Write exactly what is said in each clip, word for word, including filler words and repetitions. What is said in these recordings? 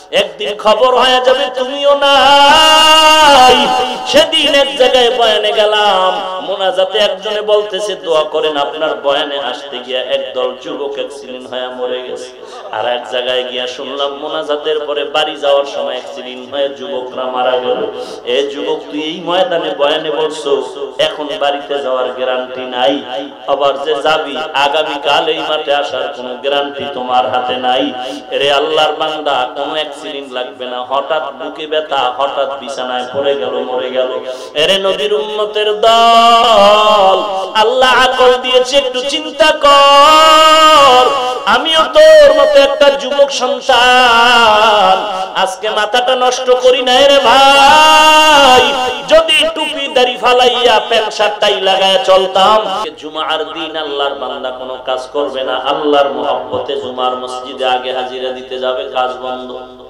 একদিন খবর হয়ে যাবে তুমিও নাই। সেদিন এক জায়গায় বয়ানে গেলাম, মোনাজাতে একজনে বলতেছে দোয়া করেন, আপনার বয়ানে আসতে গিয়া একদল যুবক অ্যাক্সিডেন্ট হয়ে মরে গেছে। আর এক জায়গায় গিয়া শুনলাম মোনাজাতের পরে বাড়ি যাওয়ার সময় অ্যাক্সিডেন্ট হয়ে যুবকরা মারা গেল। এ যুবক, তুই এই ময়দানে বয়ানে বলছো, এখন বাড়িতে যাওয়ার গ্যারান্টি নাই, আবার যে যাবি আগামীকাল এই মাঠে আসার কোনো গ্যারান্টি তোমার হাতে নাই। রে আল্লাহর বান্দা, কোনো অ্যাক্সিডেন্ট লাগবে না, হঠাৎ বুকে ব্যথা, হঠাৎ বিছানায় পড়ে গেল, মরে গেল। এরে নবীর উম্মতের দল, আল্লাহ আকল দিয়েছে, একটু চিন্তা কর। আমিও তোর মতো একটা যুবক সন্তান, আজকে মাথাটা নষ্ট করি না রে ভাই। যদি টুপি দাড়ি ফালাইয়া প্যান্ট শার্টটাই লাগায় চলতাম, জুমার দিন আল্লাহর বান্দা কোনো কাজ করবে না, আল্লাহর মহব্বতে জুমার মসজিদে আগে হাজিরা দিতে যাবে, কাজ বন্ধ।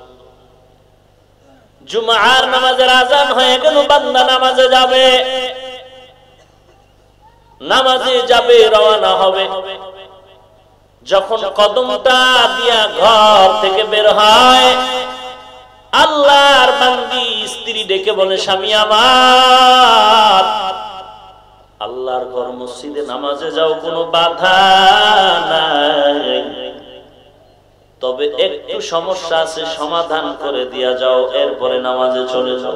জুমার নামাজের আজান হয়ে গেল, বান্দা নামাজে যাবে, নামাজে যাবে, রওনা হবে। যখন কদমটা দিয়া ঘর থেকে বের হয়, আল্লাহর বান্দি স্ত্রী ডেকে বলে, স্বামী আমার, আল্লাহর ঘর মসজিদে নামাজে যাও, কোনো বাধা নাই, তবে একটু সমস্যা আছে, সমাধান করে দিয়া যাও, এরপরে নামাজে চলে যাও।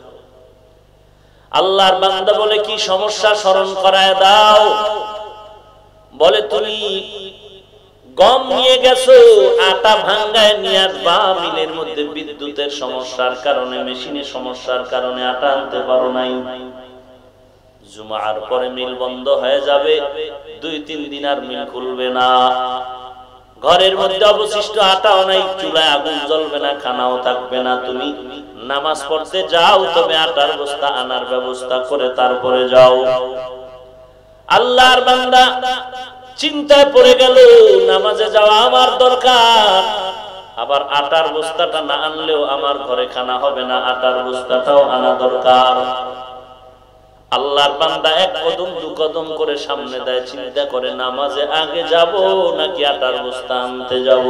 আল্লাহর বান্দা বলে, কি সমস্যা, স্মরণ করায় দাও। বলে, তুমি গম নিয়ে গেছো, আটা ভাঙ্গায় নিয়ে আসবা, মিলের মধ্যে বিদ্যুতের সমস্যার কারণে, মেশিনের সমস্যার কারণে আটা আনতে পারো নাই। জুমার পরে মিল বন্ধ হয়ে যাবে, দুই তিন দিন আর মিল খুলবে না। ঘরের মধ্যে অবশিষ্ট আটাও নাই, চুলায় আগুন জ্বলবে না, খানাও থাকবে না। তুমি নামাজ পড়তে যাও, তবে আটার বস্তা আনার ব্যবস্থা করে তারপরে যাও। আল্লাহর বান্দা চিন্তায় পড়ে গেল, নামাজে যাওয়া আমার দরকার, আবার আটার বস্তাটা না আনলেও আমার ঘরে খানা হবে না, আটার বস্তাটাও আনা দরকার। আল্লাহর বান্দা এক কদম দু কদম করে সামনে দেয়, চিন্তা করে নামাজে আগে যাব নাকি আটার বস্তা আনতে যাব।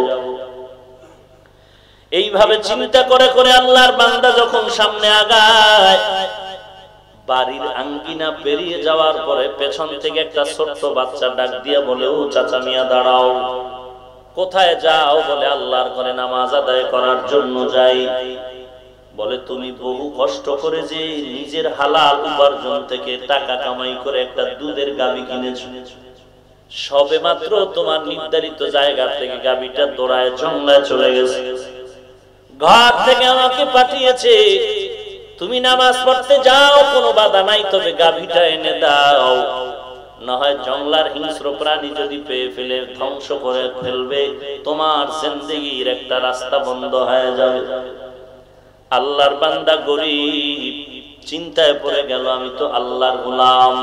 এইভাবে চিন্তা করে করে আল্লাহর বান্দা যখন সামনে আগায়, বাড়ির আঙ্গিনা পেরিয়ে যাওয়ার পরে পেছন থেকে একটা ছোট্ট বাচ্চা ডাক দিয়া বলে, ও চাচা মিয়া দাঁড়াও। কোথায় যাও? বলে, আল্লাহর ঘরে নামাজ আদায় করার জন্য যাই। বলে, তুমি বহু কষ্ট করে যে নিজের হালাল উপার্জন থেকে টাকা কামাই করে একটা দুধের গাভী কিনেছো, সবে মাত্র তোমার নির্ধারিত জায়গা থেকে গাভীটা দৌড়ায় জঙ্গলায় চলে গেছে, ঘর থেকে আমাকে পাঠিয়েছে, তুমি নামাজ পড়তে যাও, কোনো বাধা নাই, তবে গাভীটা এনে দাও, না হয় জঙ্গলার হিংস্র প্রাণী যদি পেয়ে ফেলে ধ্বংস করে ফেলবে, তোমার জিন্দেগির একটা রাস্তা বন্ধ হয়ে যাবে। আল্লাহর বান্দা গরিব, চিন্তায় পড়ে গেল, আমি তো আল্লাহর গোলাম,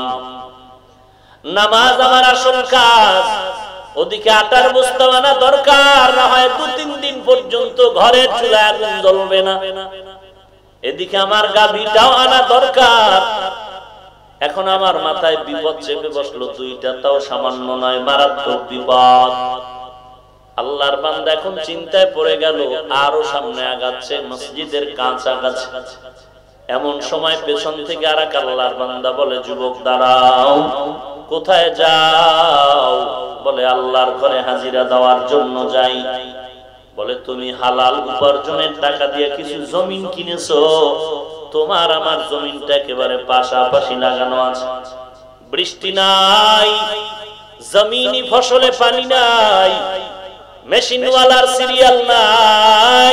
নামাজ আমার আসল কাজ, ওদিকে আটার বস্তা আনা দরকার, না হয় দু তিন দিন পর্যন্ত ঘরের চুলায় আগুন জ্বলবে না, এদিকে আমার গাভীটাও আনা দরকার। এখন আমার মাথায় বিপদ চেপে বসলো, দুইটা তাও সামান্য নয়, মারাত্মক বিপদ। আল্লাহর বান্দা এখন চিন্তায় পড়ে গেল, আরো সামনে আগাচ্ছে, মসজিদের কাছাকাছি। এমন সময় পেছন থেকে আর এক আল্লাহর বান্দা বলে, যুবক দাঁড়াও। কোথায় যাও? বলে, আল্লাহর ঘরে হাজিরা দেওয়ার জন্য যাই। বলে, তুমি হালাল উপার্জনের টাকা দিয়ে কিছু জমিন কিনেছো, তোমার আমার জমিনটা একেবারে পাশাপাশি লাগানো আছে, বৃষ্টি নাই, জমিনি ফসলে পানি নাই, মেশিনওয়ালার সিরিয়াল নাই,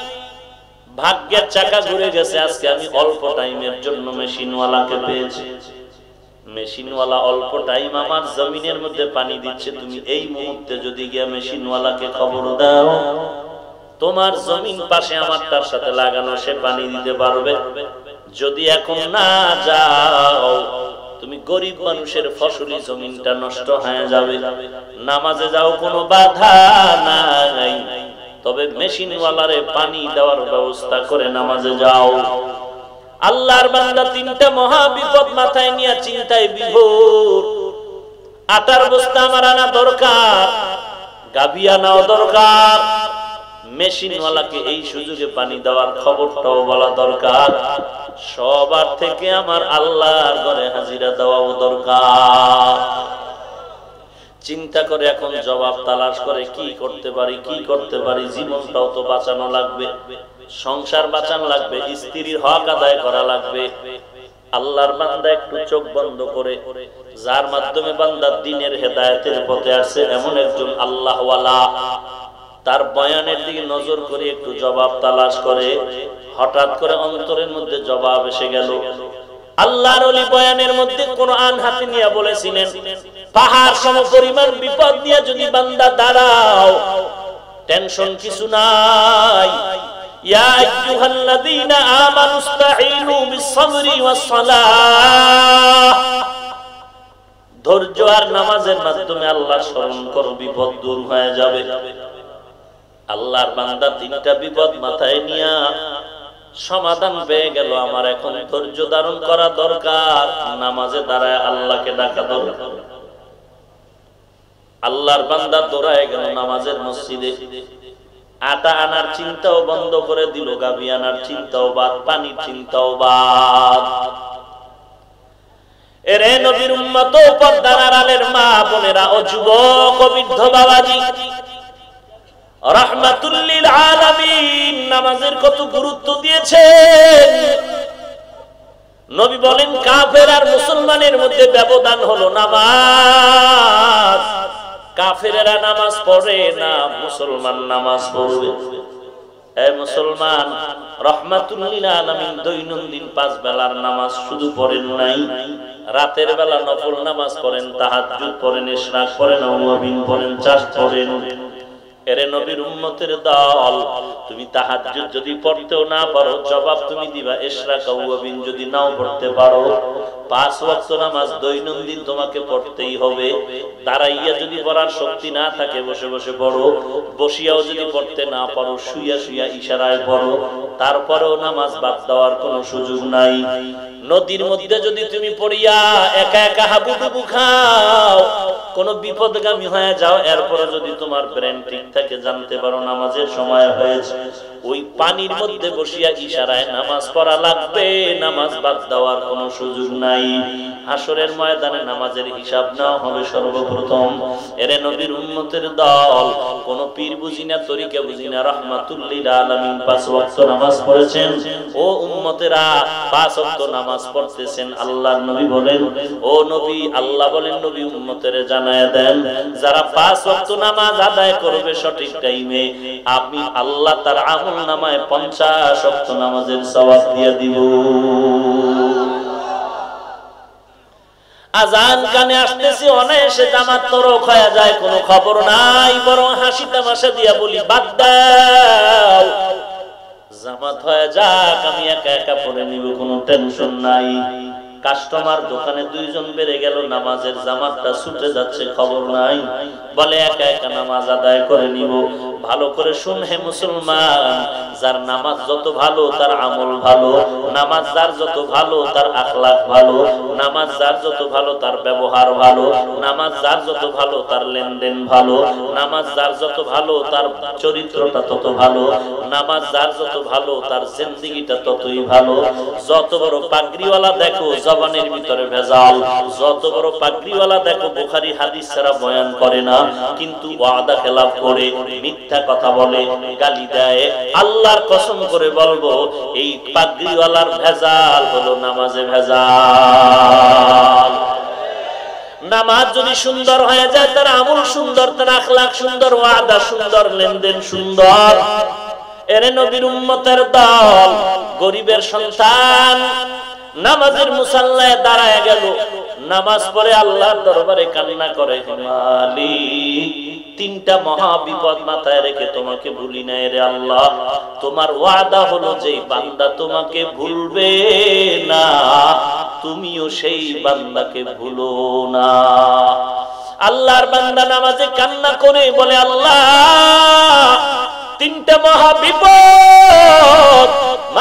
ভাগ্যের চাকা ঘুরে গেছে, আজকে আমি অল্প টাইমের জন্য মেশিনওয়ালাকে পেয়েছি, মেশিনওয়ালা অল্প টাইম আমার জমিনের মধ্যে পানি দিচ্ছে, তুমি এই মুহূর্তে যদি গিয়া মেশিনওয়ালাকে খবর দাও, তোমার জমিন পাশে আমার তার সাথে লাগানো, সে পানি দিতে পারবে। যদি এখন না যাও, তুমি গরিব মানুষের ফসলি জমিনটা নষ্ট হয়ে যাবে। নামাজে যাও, কোনো বাধা নাই, তবে মেশিনওয়ালারে পানি দেওয়ার ব্যবস্থা করে নামাজে যাও। আল্লাহর বান্দা তিনটা মহা বিপদ মাথায় নিয়ে চিন্তায় বিভোর। আটার বস্তা আমার আনা দরকার, গাভী আনাও দরকার, মেশিনওয়ালাকে এই সুযোগে পানি দেওয়ার খবরটাও বলা দরকার। সবার থেকে আমার আল্লাহর ঘরে হাজিরা দেওয়াও দরকার। চিন্তা করে এখন জবাব তালাশ করে কি করতে পারি কি করতে পারি। জীবনটাও তো বাঁচানো লাগবে, সংসার বাঁচানো লাগবে, স্ত্রীর হক আদায় করা লাগবে। আল্লাহর বান্দা একটু চোখ বন্ধ করে, যার মাধ্যমে বান্দা দ্বীনের হেদায়েতের পথে আসে এমন একজন আল্লাহওয়ালা, তার বয়ানের দিকে নজর করে একটু জবাব তালাশ করে, হঠাৎ করে অন্তরের মধ্যে জবাব এসে গেল। আল্লাহর ওলি বয়ানের মধ্যে কোরআন হাতে নিয়ে বলেছিলেন, পাহাড় সমপরিমাণ বিপদ নিয়ে যদি বান্দা দাঁড়াও, টেনশন কিছু নাই। ইয়া আইয়ুহাল্লাযীনা আমানুস্তাঈনু বিস-সাবরি ওয়াস-সালাহ, ধৈর্য আর নামাজের মাধ্যমে আল্লাহ স্মরণ করো, বিপদ দূর হয়ে যাবে। আল্লাহর বান্দা তিনটা বিপদ মাথায় নিয়া সমাধান পেয়ে গেল। আমার এখন ধৈর্য ধারণ করা দরকার, নামাজে দাঁড়ায় আল্লাহকে ডাকা দরকার। আল্লাহর বান্দা দৌড়ায় গেল নামাজের মসজিদে। আটা আনার চিন্তাও বন্ধ করে দিল, গাভী আনার চিন্তাও বাদ, পানির চিন্তাও বাদ। এরে নবীর উম্মত, পর্দার আড়ালের মা বোনেরা ও যুবক ও বৃদ্ধ বাবাজি, রাহমাতুল লিল আলামিন নামাজের কত গুরুত্ব দিয়েছেন। নবী বলেন, কাফের আর মুসলমানের মধ্যে ব্যবধান হলো নামাজ। কাফেরেরা নামাজ পড়ে না, মুসলমান নামাজ পড়বে। এই মুসলমান, রাহমাতুল লিল আলামিন দৈনন্দিন পাঁচ বেলার নামাজ শুধু পড়েন নাই, রাতের বেলা নফল নামাজ পড়েন, তাহাজ্জুদ পড়েন, ইশরাক পড়েন, আওয়াবিন পড়েন, চাষ পড়েন। এরে নবীর উম্মতের দল, তুমি তাহাজ্জুদ যদি পড়তেও না পারো, জবাব তুমি দিবা ইশরাক আওয়াবিন যদি নাও পড়তে পারো। পাঁচ ওয়াক্ত নামাজ দৈনন্দিন তোমাকে পড়তেই হবে। দাঁড়াইয়া যদি পড়ার শক্তি না থাকে, বসে বসে পড়ো। বসিয়াও যদি পড়তে না পারো, শুইয়া শুইয়া ইশারায় পড়ো। তারপরেও নামাজ বাদ দেওয়ার কোনো সুযোগ নাই। নদীর মধ্যে যদি তুমি পড়িয়া একা একা হাবুডুবু খাও, কোন বিপদগামী হয়ে যাও, এরপরে যদি তোমার ব্রেন ঠিক থাকে, জানতে পারো নামাজের সময় হয়েছে, ওই পানির মধ্যে বসিয়া ইশারায় নামাজ পড়া লাগবে, নামাজ বাদ দেওয়ার কোনো সুযোগ নাই। হাসরের ময়দানে নামাজের হিসাব নেওয়া হবে সর্বপ্রথম। এরে নবীর উম্মতের দল, কোন পীর বুঝি না, তরিকা বুঝি না, রাহমাতুল লিল আলামিন পাঁচ ওয়াক্ত নামাজ পড়েছেন। ও উম্মতেরা, পাঁচ ওয়াক্ত নামাজ পড়তেছেন। আল্লাহর নবী বলেন, ও নবী, আল্লাহ বলেন নবী উম্মতের জানায়া দেন, যারা পাঁচ ওয়াক্ত নামাজ আদায় করবে সঠিক টাইমে, আমি আল্লাহ তার আমল নামায় পঞ্চাশ ওয়াক্ত নামাজের সওয়াব দিয়ে দিব। আজান কানে আসতেছে, অনায়াসে জামাত তরক হয়ে যায়, কোনো খবর নাই, বরং হাসি তামাশা দিয়া বলি বাদ দাও, জামাত হয়ে যাক, আমি একা একা পড়ে নিব, কোনো টেনশন নাই। কাস্টমার দোকানে দুইজন বেড়ে গেল, নামাজের জামাতটা ছুটে যাচ্ছে, খবর নাই, বলে একা একা নামাজ আদায় করে নিব। ভালো করে শুন হে মুসলমান, যার নামাজ যত ভালো তার আমল ভালো, নামাজ যার যত ভালো তার আখলাক ভালো, নামাজ যার যত ভালো তার ব্যবহার ভালো, নামাজ যার যত ভালো তার লেনদেন ভালো, নামাজ যার যত ভালো তার চরিত্রটা তত ভালো, নামাজ যার যত ভালো তার জিন্দেগিটা ততই ভালো। যত বড় পাগড়িওয়ালা দেখো, জবানের ভিতরে ভেজাল। যত বড় পাগড়িওয়ালা দেখো, বুখারী হাদিস ছাড়া বয়ান করে না, কিন্তু ওয়াদা খেলাফ করে, মিথ্যা কথা বলে, গালি দেয়। আল্লাহর কসম করে বলবো, এই পাগড়িওয়ালার ভেজাল হলো নামাজে ভেজাল। নামাজ যদি সুন্দর হয়ে যায়, তার আমল সুন্দর, তার আখলাক সুন্দর, ওয়াদা সুন্দর, লেনদেন সুন্দর। এরে নবীর উম্মতের দল, গরিবের সন্তান নামাজের মুসাল্লায় দাঁড়ায় গেল, নামাজ পড়ে আল্লাহর দরবারে কান্না করে, মালিক, তিনটা মহা বিপদ মাথায় রেখে তোমাকে ভুলি নাই রে আল্লাহ। তোমার ওয়াদা হলো যে বান্দা তোমাকে ভুলবে না, তুমিও সেই বান্দাকে ভুলো না। আল্লাহর বান্দা নামাজে কান্না করে বলে, আল্লাহ, তিনটা মহা বিপদ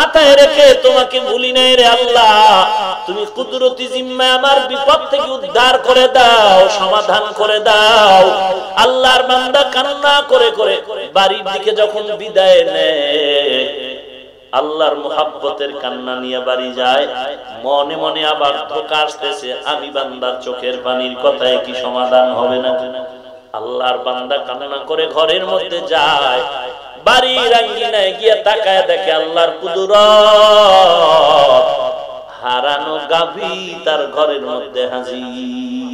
মাথায় রেখে তোমাকে ভুলি নাই রে আল্লাহ, তুমি কুদরতি জিম্মায় আমার বিপদ থেকে উদ্ধার করে দাও, সমাধান করে দাও। আল্লাহর বান্দা কান্না করে করে বাড়ির দিকে যখন বিদায় নেয়, আল্লাহর মুহাব্বতের কান্না নিয়ে বাড়ি যায়, মনে মনে আবার ধোঁকা আসতেছে, আমি বান্দার চোখের পানির কথায় কি সমাধান হবে না? আল্লাহর বান্দা কান্না করে ঘরের মধ্যে যায়, বাড়ির আঙ্গিনায় গিয়ে তাকায় দেখে আল্লাহর কুদরত, হারানো গাভী তার ঘরের মধ্যে হাজির।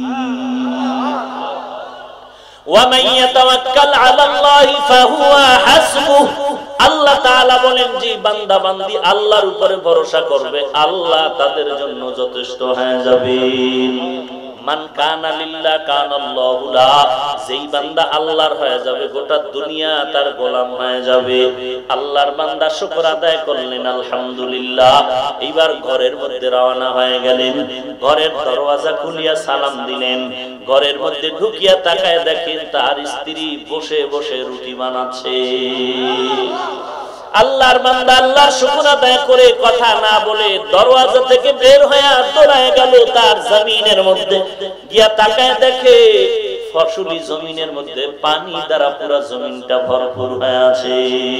ওয়ামান ইয়াতাওয়াক্কাল আলাল্লাহি ফাহুয়া হাসবুহ। আল্লাহ তাআলা বলেন যে বান্দা বান্দি আল্লাহর উপরে ভরসা করবে, আল্লাহ তাদের জন্য যথেষ্ট হয়ে যাবে। মান কানা লিল্লাহ কানাল্লাহু লা, যেই বান্দা আল্লাহর হয়ে যাবে গোটা দুনিয়া তার গোলাম হয়ে যাবে। আল্লাহর বান্দা শুকর আদায় করলেন, আলহামদুলিল্লাহ। এইবার ঘরের মধ্যে রওনা হয়ে গেলেন, ঘরের দরওয়াজা খুলিয়া সালাম দিলেন, ঘরের মধ্যে ঢুকিয়া তাকায় দেখেন তার স্ত্রী বসে বসে রুটি বানাচ্ছে। আল্লাহর বান্দা আল্লাহর শুকর আদায় করে কথা না বলে দরওয়াজা থেকে বের হয়ে দৌড়ায় গেল তার জমিনের মধ্যে, গিয়া তাকায় দেখে ফসলি জমিনের মধ্যে পানি দ্বারা পুরো জমিনটা ভরপুর হয়ে আছে।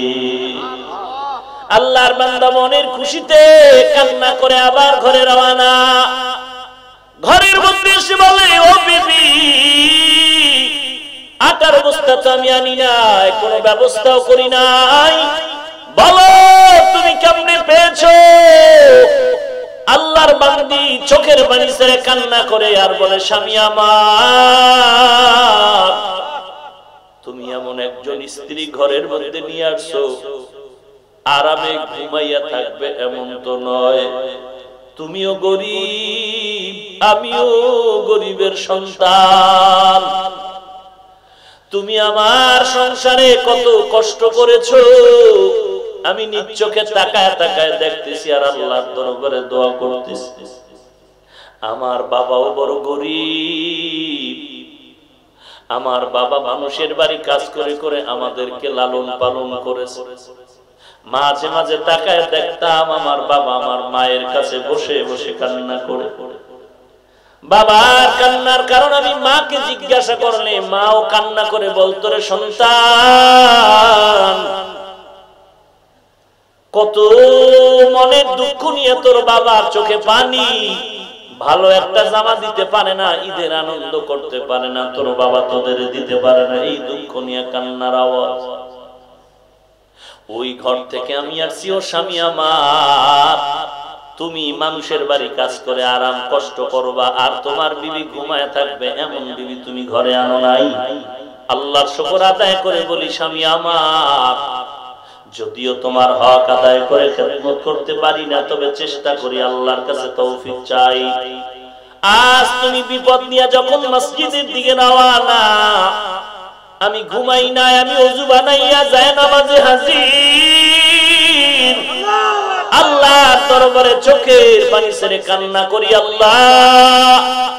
আল্লাহর বান্দা মনের খুশিতে কান্না করে আবার ঘরে রওনা। ঘরের মধ্যে এসে বলে, ও বিবি, আটার বস্তা তো আমি আনি নাই, কোনো ব্যবস্থাও করি নাই, বলো তুমি কেমনে পেয়েছো? আল্লাহর বান্দি চোখের পানি ছেড়ে কান্না করে আর বলে, স্বামী আমার, তুমি এমন একজন স্ত্রী ঘরের মধ্যে নিয়ে আসছো, আরামে ঘুমাইয়া থাকবে এমন তো নয়, তুমিও গরিব, আমিও গরিবের সন্তান, তুমি আমার সংসারে কত কষ্ট করেছো আমি নিজ চোখে তাকায় তাকায় দেখতেছি আর আল্লাহর দরবারে দোয়া করতেছি। আমার বাবাও বড় গরিব, আমার বাবা মানুষের বাড়ি কাজ করে করে আমাদেরকে লালন পালন করেছে। মাঝে মাঝে তাকায় দেখতাম আমার বাবা আমার মায়ের কাছে বসে বসে কান্না করে। বাবার কান্নার কারণ আমি মাকে জিজ্ঞাসা করলে মাও কান্না করে বলতো, রে সন্তান, কত মনের দুঃখ নিয়ে তোর বাবার চোখে পানি, ভালো একটা জামা দিতে পারে না, ঈদের আনন্দ করতে পারে না, তোর বাবা তোদের দিতে পারে না, এই দুঃখ নিয়ে কান্নার আওয়াজ। ওই ঘর থেকে আমি আসছি, ও স্বামী আমার, তুমি মানুষের বাড়ি কাজ করে আরাম কষ্ট করবা আর তোমার বিবি ঘুমায় থাকবে, এমন বিবি তুমি ঘরে আনো নাই। আল্লাহর শুকর আদায় করে বলি, স্বামী আমার, যদিও তোমার হক আদায় করে খেদমত করতে পারি না, তবে চেষ্টা করি, আল্লাহর কাছে তৌফিক চাই। আজ তুমি বিপদ নিয়ে যখন মসজিদের দিকে রওনা, আমি ঘুমাই নাই, আমি ওযু বানাইয়া যায় নামাজে হাজির। আল্লাহর দরবারে চোখের পানি ছেড়ে কান্না করি, আল্লাহ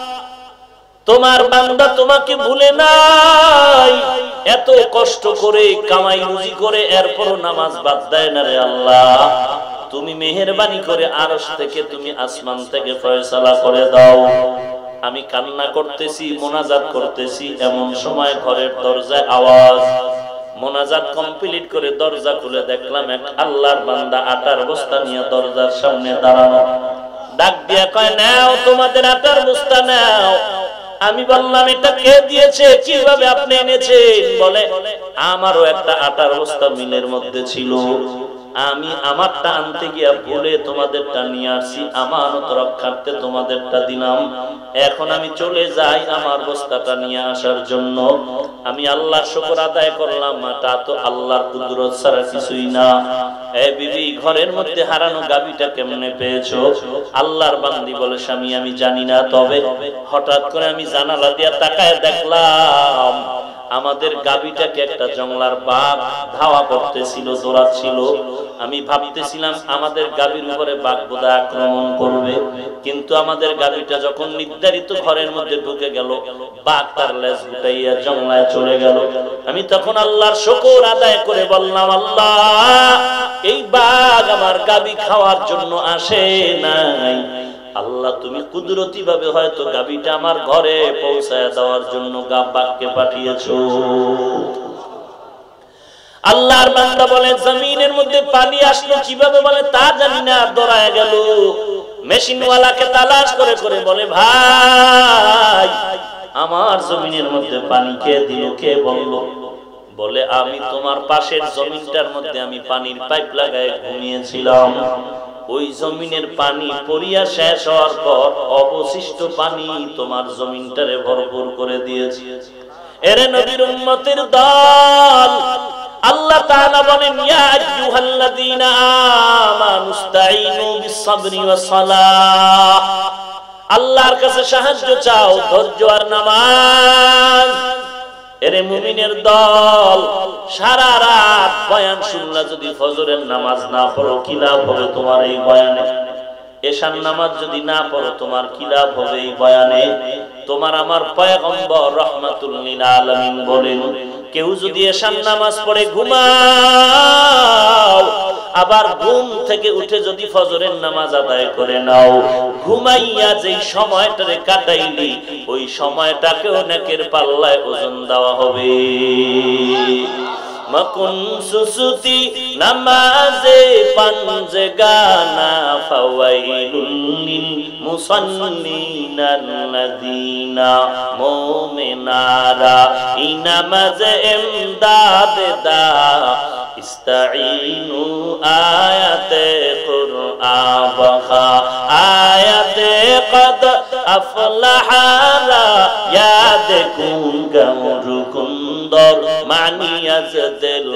তোমার বান্দা তোমাকে ভুলে নাই, এত কষ্ট করে কামাই রুজি করে এরপরও নামাজ বাদ দেয় না রে আল্লাহ, তুমি মেহেরবানি করে আরশ থেকে তুমি আসমান থেকে ফয়সালা করে দাও। আমি কান্না করতেছি, মোনাজাত করতেছি, এমন সময় ঘরের দরজায় আওয়াজ। মোনাজাত কমপ্লিট করে দরজা খুলে দেখলাম এক আল্লাহর বান্দা আটার বস্তা নিয়ে দরজার সামনে দাঁড়ানো। ডাক দিয়া কয়, নাও তোমাদের আটার বস্তা নাও। আমি বললাম, এটা কে দিয়েছে, কিভাবে আপনি এনেছেন? বলে, আমারও একটা আটার বস্তা মিলের মধ্যে ছিল, আমি আমারটা আনতে গিয়া ভুলে তোমাদেরটা নিয়ে আসছি, আমানত রক্ষার্থে তোমাদেরটা দিলাম। এখন আমি চলে যাই আমার বস্তাটা নিয়ে আসার জন্য। আমি আল্লাহর শুকর আদায় করলাম, তা তো আল্লাহর কুদরত ছাড়া কিছুই না। এ বিবি, ঘরের মধ্যে হারানো গাভীটা কেমনে পেয়েছো? আল্লাহর বান্দি বলে, স্বামী আমি জানি না, তবে হঠাৎ করে আমি জানালা দিয়া তাকায় দেখলাম আমাদের গাভীটাকে একটা জংলার বাঘ ধাওয়া করতেছিল, দৌড়াচ্ছিল। আমি ভাবতেছিলাম আমাদের গাভীর উপরে বাঘ বোধহয় আক্রমণ করবে, কিন্তু আমাদের গাভীটা যখন নির্ধারিত ঘরের মধ্যে ঢুকে গেল, বাঘ তার লেজ গুটাইয়া জংলায় চলে গেল। আমি তখন আল্লাহর শুকর আদায় করে বললাম, আল্লাহ এই বাঘ আমার গাবি খাওয়ার জন্য আসে নাই, আল্লাহ তুমি কুদরতি ভাবে হয়তো গাবিটা আমার ঘরে পৌঁছায় দেওয়ার জন্য গাবকে পাঠিয়েছো। আল্লাহর বান্দা বলে জমিনের মধ্যে পানি আসলো কিভাবে বলে তা জানি না, দৌড়ায় গেল মেশিনওয়ালাকে তালাশ করে করে বলে ভাই আমার জমিনের মধ্যে পানি কে দিল, কে বললো? বলে আমি তোমার পাশের জমিনটার মধ্যে আমি পানির পাইপ লাগায় ঘুমিয়েছিলাম, ওই জমিনের পানি পরিয়া শেষ হওয়ার পর অবশিষ্ট পানি তোমার জমিনটারে ভরপুর করে দিয়েছে। এরে নবীর উম্মতের দল, আল্লাহ তাআলা বলেন ইয়া আইয়ুহাল্লাযীনা আমানুস্তাঈনু বিস-সাবরি ওয়াস-সালাহ, আল্লাহর কাছে সাহায্য চাও, ধৈর্য আর নামাজ। এরে মুমিনের দল, সারা রাত বয়ান শুনলা যদি ফজরের নামাজ না পড়ো কি লাভ হবে তোমার এই বয়ানে? এশার নামাজ যদি না পড়ো তোমার কি লাভ হবে এই বয়ানে? তোমার আমার পয়গম্বর রাহমাতুল লিল আলামিন বলেন কেউ যদি এশার নামাজ পড়ে ঘুমাও, আবার ঘুম থেকে উঠে যদি ফজরের নামাজ আদায় করে নাও, ঘুমাইয়া যেই সময়টারে কাটাইলি ওই সময়টাকেও নেকের পাল্লায় ওজন দেওয়া হবে। মাকুন সুসুতি নামাজে পাঞ্জে গানা ফাওয়াইলুল লিল মুসাল্লিনাল্লাযীনা মুমিনারা ইনামাজে ইমদাদ দা ইস্তাঈনু আয়াতে কুরআন বাখা আয়াতে কদ আফলাহা ইয়াদকুন গামরুকুন দর মানিয়াজদিল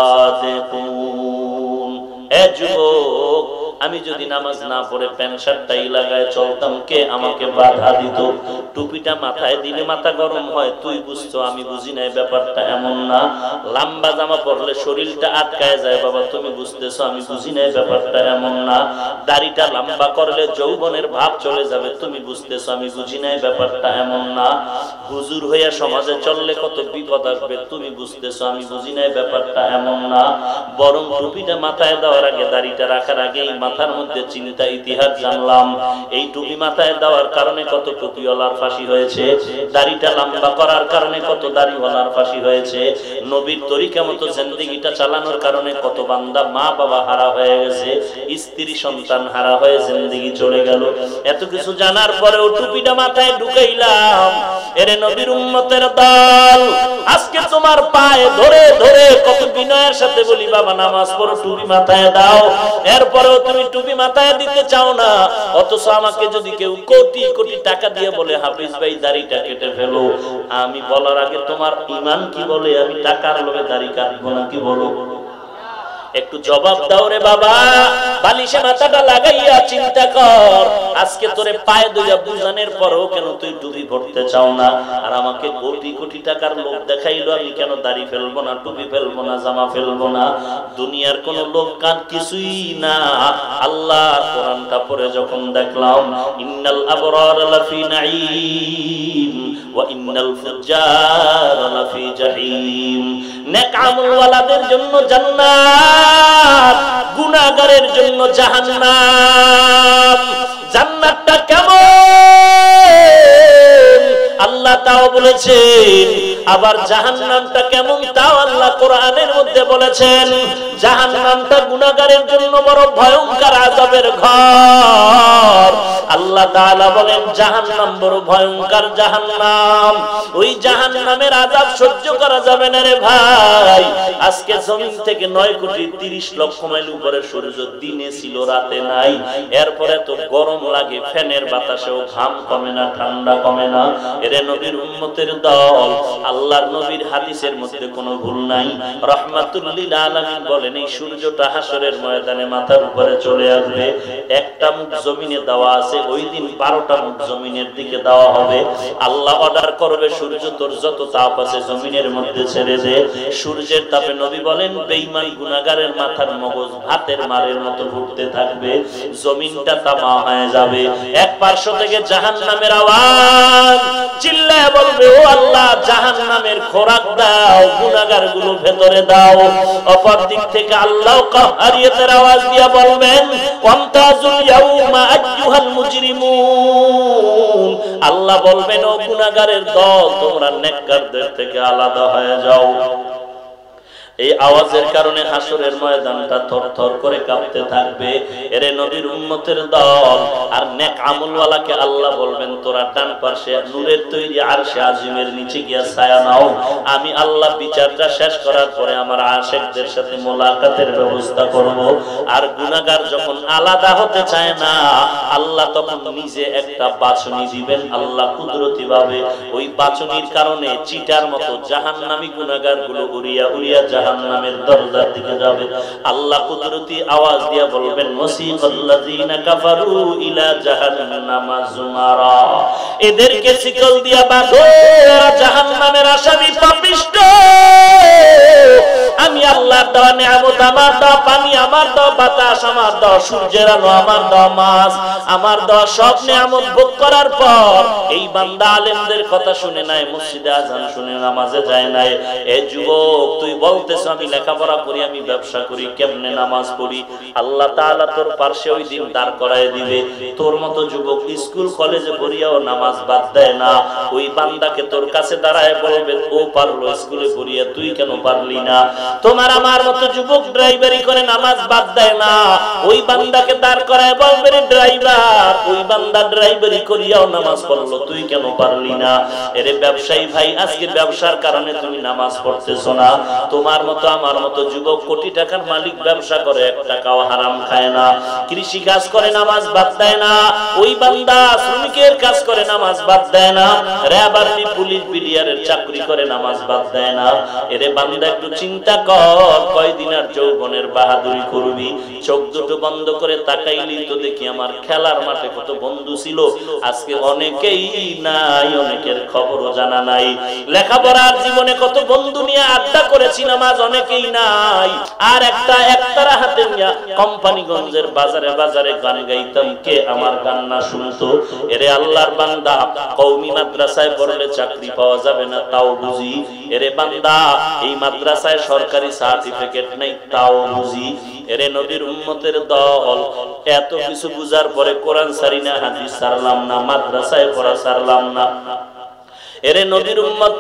সাদিকুন। এ যুবক, আমি যদি নামাজ না পড়ে প্যান্ট শার্টটাই লাগায় চলতাম কে আমাকে বাধা দিত? টুপিটা মাথায় দিলে মাথা গরম হয়, তুই বুঝতো আমি বুঝি নাই ব্যাপারটা এমন না। লম্বা জামা পরলে শরীরটা আটকায় যায় বাবা, তুমি বুঝতেছো আমি বুঝি নাই ব্যাপারটা এমন না। দাড়িটা লম্বা করলে যৌবনের ভাব চলে যাবে, তুমি বুঝতেছো আমি বুঝি নাই ব্যাপারটা এমন না। হুজুর হইয়া সমাজে চললে কত বিপদ আসবে, তুমি বুঝতেছো আমি বুঝি নাই ব্যাপারটা এমন না। বরং টুপিটা মাথায় দেওয়ার আগে, দাড়িটা রাখার আগে মাথার মধ্যে চিন্তা ইতিহাস জানলাম, এই টুপি মাথায় দেওয়ার কারণে কত টুপিওয়ালার ফাঁসি হয়েছে, দাড়িটা লম্বা করার কারণে কত দাড়িওয়ালার ফাঁসি হয়েছে, নবীর তরিকা মতো জিন্দেগিটা চালানোর কারণে কত বান্দা মা বাবা হারা হয়ে গেছে, স্ত্রী সন্তান হারা হয়ে জিন্দেগি চলে গেল। এত কিছু জানার পরেও টুপিটা মাথায় ঢুকাইলাম। এরে নবীর উম্মতের দল, আজকে তোমার পায়ে ধরে ধরে কত বিনয়ের সাথে বলি বাবা নামাজ পড়ো, টুপি মাথায় দাও, এরপরেও তুমি টুপি মাথায় দিতে চাও না। অথচ আমাকে যদি কেউ কোটি কোটি টাকা দিয়ে বলে হাফিজ ভাই দাড়িটা কেটে ফেলো, আমি বলার আগে তোমার ঈমান কি বলে আমি টাকার লোভে দাড়ি কাটবো না কি বলো? একটু জবাব দাও রে বাবা। বালিশে মাথাটা লাগাইয়া চিন্তা কর, আজকে তোরে পায়ে ধইরা বুঝানোর পরেও কেন তুই টুপি পড়তে চাও না? আর আমাকে কোটি কোটি টাকার লোভ দেখাইলো, আমি কেন দাড়ি ফেলবো না, টুপি ফেলবো না, জামা ফেলবো না? দুনিয়ার কোন লোভ কান কিছুই না। আল্লাহর কোরআনটা পড়ে যখন দেখলাম ইন্নাল আবরার লাফি নাঈম ওয়া ইন্নাল ফুজ্জার লাফি জাহিম, নেক আমল ওয়ালাদের জন্য জান্নাত, গুনাহগারের জন্য জাহান্নাম। জান্নাতটা কেমন আল্লাহ তাও বলেছেন, আবার জাহান্নামটা কেমন তাও আল্লাহ কোরআনের মধ্যে বলেছেন। জাহান্নামটা গুনাহগারের জন্য বড় ভয়ঙ্কর আযাবের ঘর। আল্লাহ তাআলা বলেন জাহান্নাম বড় ভয়ঙ্কর জাহান্নাম, ওই জাহান্নামের আযাব সহ্য করা যাবে না রে ভাই। আজকে জমিন থেকে নয় কোটি তিরিশ লক্ষ মাইল উপরে সূর্য দিনে ছিল রাতে নাই, এরপরে তো গরম লাগে, ফ্যানের বাতাসেও ঘাম কমে না, ঠান্ডা কমে না। এরে নবীর উম্মতের দল, আল্লাহর নবীর হাদিসের মধ্যে কোনো ভুল নাই। রাহমাতুল লিল আলামিন বলেন এই সূর্যটা হাসরের ময়দানে মাথার উপরে চলে আসবে, একটা মুখ জমিনে দেওয়া আছে, ওই দিন বারোটা মুখ জমিনের দিকে দেওয়া হবে। আল্লাহ অর্ডার করবে সূর্য তোর যত তাপ আছে জমিনের মধ্যে ছেড়ে দে। সূর্যের তাপে নবী বলেন বেঈমান গুনাহগারের মাথার মগজ ভাতের মারের মতো ঘুরতে থাকবে, জমিনটা তামা হয়ে যাবে। এক পার্শ্ব থেকে জাহান্নামের আওয়াজ চিল্লায় বলবে ও আল্লাহ জাহান্নামের খোরাক দাও, গুনাহগারগুলো ভেতরে দাও। অপর দিক থেকে আল্লাহ কাহরিয়াতের আওয়াজ দিয়া বলবেন ওয়ামতাজুল ইয়াউমা আইয়ুহাল মুজরিমুন, আল্লাহ বলবেন ও গুনাহগারের দল তোমরা নেককারদের থেকে আলাদা হয়ে যাও। এই আওয়াজের কারণে হাসরের ময়দানটা থরথর করে কাঁপতে থাকবে। এরে নবীর উম্মতের দল আর নেক আমলওয়ালাকে আল্লাহ বলবেন তোরা ডান পাশে নূরের তৈরি আরশে আজিমের নিচে গিয়া ছায়া নাও, আমি আল্লাহ বিচারটা শেষ করার পরে আমার আশিকদের সাথে মোলাকাতের ব্যবস্থা করব। আর গুনাহগার যখন আলাদা হতে চায় না আল্লাহ তখন নিজে একটা বাছনি দিবেন আল্লাহ কুদরতি ভাবে। ওই বাছনির কারণে চিটার মতো জাহান্নামী গুনাহগারগুলো উড়িয়া উড়িয়া জাহান্নামের দরজার দিকে যাবে। আল্লাহ কুদরতি আওয়াজ দিয়া বলবেন মুসিকাল্লাযিনা কাফারু ইলা জাহান্নামা যুমারা, এদেরকে শিকল দিয়া বাঁধো, এরা জাহান্নামের আসামি পাপিষ্ঠ। আমি আল্লাহর দেওয়া নিয়ামত, আমার দেওয়া পানি, আমার দেওয়া বাতাস, আমার দেওয়া সূর্যের আলো, আমার দেওয়া মাছ, আমার দেওয়া সব নিয়ামত ভোগ করার পর এই বান্দা আলেমদের কথা শুনে নাই, মসজিদে আজান শুনে নামাজে যায় নাই। এ যুবক তুই বলতেছ আমি লেখাপড়া করি, আমি ব্যবসা করি, কেমনে নামাজ পড়ি? আল্লাহ তাআলা তোর পাশে ওই দিন দাঁড় করায় দিবে। তোর মতো যুবক স্কুল কলেজে পড়িয়াও নামাজ বাদ দেয় না, ওই বান্দাকে তোর কাছে দাঁড়ায় বলবে ও পারলো স্কুলে পড়িয়া, তুই কেন পারলি না? তোমার আমার মতো যুবক ড্রাইভারি করে নামাজ বাদ দেয় না, ওই বান্দাকে দাঁড় করায় বলবে রে ড্রাইভার, ওই বান্দা ড্রাইভারি করিয়াও নামাজ পড়লো, তুই কেন পারলি না? এরে ব্যবসায়ী ভাই, আজকে ব্যবসার কারণে তুমি নামাজ পড়তেছো না। তোমার মতো আমার মতো যুবক কোটি টাকার মালিক, ব্যবসা করে এক টাকাও হারাম খায় না, কৃষি কাজ করে নামাজ বাদ দেয় না, ওই বান্দা শ্রমিকের কাজ করে নামাজ বাদ দেয় না, র্যাব আর্মি পুলিশ বিডিআরের চাকরি করে নামাজ বাদ দেয় না। এরে বান্দা একটু চিন্তা কর, কয়দিন আর যৌবনের বাহাদুরি করবি? চোখ দুটো বন্ধ করে তাকাইলি তো দেখি আমার খেলার মাঠে কত বন্ধু ছিল, আজকে অনেকেই নাই, অনেকের খবরও জানা নাই। লেখাপড়ার জীবনে কত বন্ধু নিয়ে আড্ডা করেছিলাম, আজ অনেকেই নাই। আর একটা একতারা হাতে নিয়ে কোম্পানিগঞ্জের বাজারে বাজারে গান গাইতাম, কে আমার গান না শুনতো? এরে আল্লাহর বান্দা, কওমি মাদ্রাসায় পড়লে চাকরি পাওয়া যাবে না তাও বুঝি। এরে বান্দা, এই মাদ্রাসায় সরকারি সার্টিফিকেট নেই তাও বুঝি। এরে নবীর উম্মতের দল, এত কিছু বুঝার পরে কোরআন ছাড়ি না, হাদিস ছাড়লাম না, মাদ্রাসায় পড়া ছাড়লাম না। এরে নবীর উম্মত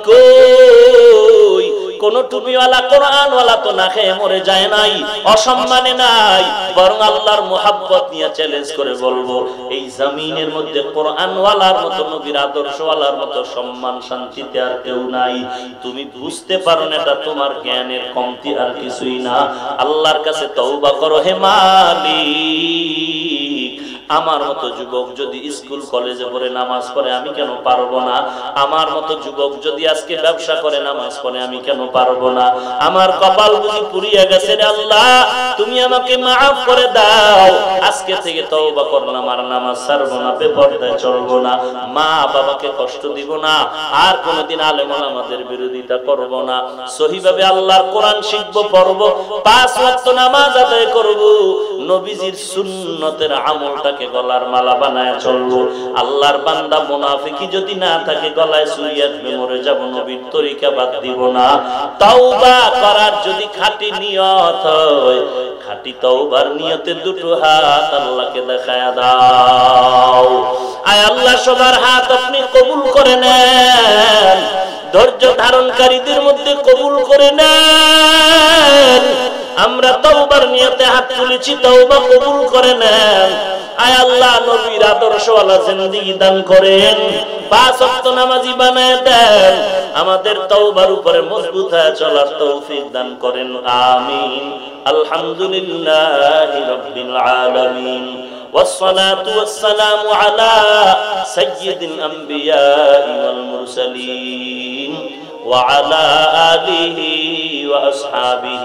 কই? কোন টুপিওয়ালা কোরআনওয়ালা তো না খেয়ে মরে যায় নাই, অসম্মানে নাই, বরং আল্লাহর মুহাব্বত নিয়ে চ্যালেঞ্জ করে বলবো এই জমিনের মধ্যে কোরআনওয়ালার মতো, নবীর আদর্শওয়ালার মতো সম্মান শান্তিতে আর কেউ নাই। তুমি বুঝতে পারো না, এটা তোমার জ্ঞানের কমতি আর কিছুই না। আল্লাহর কাছে তওবা করো হে মালিক, আমার মতো যুবক যদি স্কুল কলেজে পড়ে নামাজ পড়ে আমি কেন পারবো না? আমার মতো যুবক যদি আজকে ব্যবসা করে নামাজ পড়ে আমি কেন পারবো না? আমার কপাল বুঝি পুড়িয়ে গেছে রে আল্লাহ, তুমি আমাকে মাফ করে দাও। আজকে থেকে তওবা করলাম, আর নামাজ ছাড়বো না, বেপরদায় চলবো না, মা বাবাকে কষ্ট দিব না, আর কোনোদিন আলেম ওলামাদের বিরোধিতা করব না, সহিভাবে আল্লাহর কোরআন শিখবো, পড়বো, পাঁচ ওয়াক্ত নামাজ আদায় করব, নবীজির সুন্নতের আমলটাকে গলার মালা বানায় চলবো। আল্লাহর বান্দা মুনাফিকি যদি না থাকে, গলায় ছুরি আসবে, মরে যাব, নবীর তরিকা বাদ দিব না। তওবা করার যদি খাঁটি নিয়ত হয়, খাঁটি তওবার নিয়তে দুটো হাত আল্লাহকে দেখায়া দাও। আয় আল্লাহ সবার হাত আপনি কবুল করে নেন, ধৈর্য ধারণকারীদের মধ্যে কবুল করে নেন। আমরা তওবার নিয়তে হাত তুলেছি, তওবা কবুল করে নেন। আয় আল্লাহ নবীর আদর্শওয়ালা জিন্দেগি দান করেন, পাঁচ ওয়াক্ত নামাজি বানায় দেন, আমাদের তওবার উপরে মজবুত হয়ে চলার তৌফিক দান করেন, আমিন। আলহামদুলিল্লাহি রাব্বিল আলামিন, والصلاة والسلام على سيد الأنبياء والمرسلين وعلى آله وأصحابه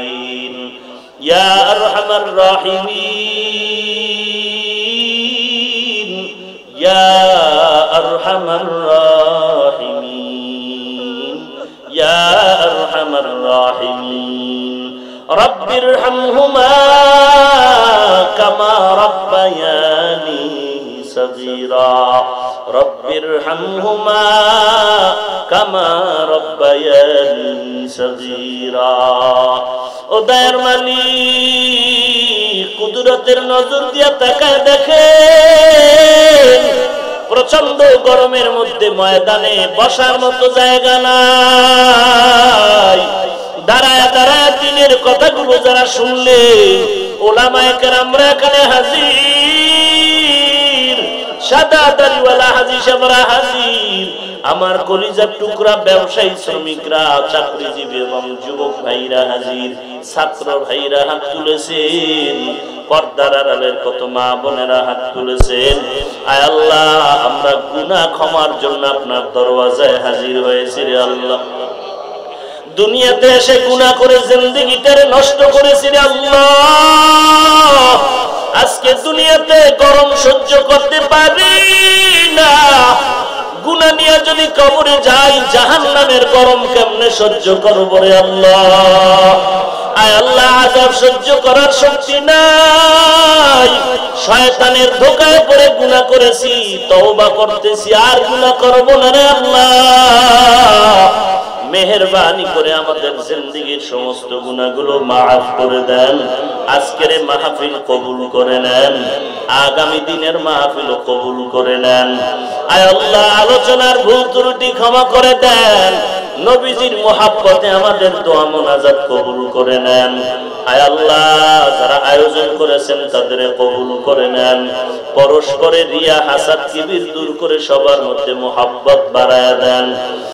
أجمعين يا أرحم الراحمين ইয়া আরহামার রাহিমিন ইয়া আরহামার রাহিমিন রব্বিরহামহুমা কামা রাব্বায়ানি সগীরা রব্বিরহামহুমা কামা রাব্বায়ানি সগীরা। ও দয়ার মালিক, কুদরতের নজর দিয়া তাকায় দেখেন, প্রচন্ড গরমের মধ্যে ময়দানে বসার মতো জায়গা নাই। দাঁড়ায় দাঁড়ায় দিনের কথাগুলো যারা শুনলেন, ওলামায়ে কেরামরা এখানে হাজির, সাদা দাড়িওয়ালা হাজী সাহেবরা হাজির, আমার কলিজার টুকরা ব্যবসায়ী শ্রমিকরা, চাকরিজীবী এবং যুবক ভাইরা হাজির, ছাত্র ভাইরা হাত তুলেছেন, পর্দার আড়ালের কত মা বোনেরা হাত তুলেছেন। আয় আল্লাহ, আমরা গুনাহ ক্ষমার জন্য আপনার দরওয়াজায় হাজির হয়েছি রে আল্লাহ। দুনিয়াতে এসে গুনাহ করে জিন্দেগিটারে নষ্ট করেছি রে আল্লাহ। আজকে দুনিয়াতে গরম সহ্য করতে পারি না, গুনাহ নিয়ে যদি কবরে যাই জাহান্নামের গরম কেমনে সহ্য করব রে আল্লাহ। আয় আল্লাহ, আযাব সহ্য করার শক্তি নাই, শয়তানের ধোঁকায় পড়ে গুনাহ করেছি, তওবা করতেছি, আর গুনাহ করব না রে আল্লাহ। মেহেরবানি করে আমাদের জিন্দেগীর সমস্ত গুনাহগুলো মাফ করে দেন। আজকের মাহফিল কবুল করে নেন, আগামী দিনের মাহফিল কবুল করে নেন। আয় আল্লাহ, আলোচনার ভুল ত্রুটি ক্ষমা করে দেন। নবীজির মুহাব্বতে আমাদের দোয়া মুনাজাত কবুল করে নেন। আয় আল্লাহ, যারা আয়োজন করেছেন তাদের কবুল করে নেন। পরস্পরের রিয়া হাসাদ কিবির দূর করে সবার মধ্যে মুহাব্বত বাড়ায়া দেন।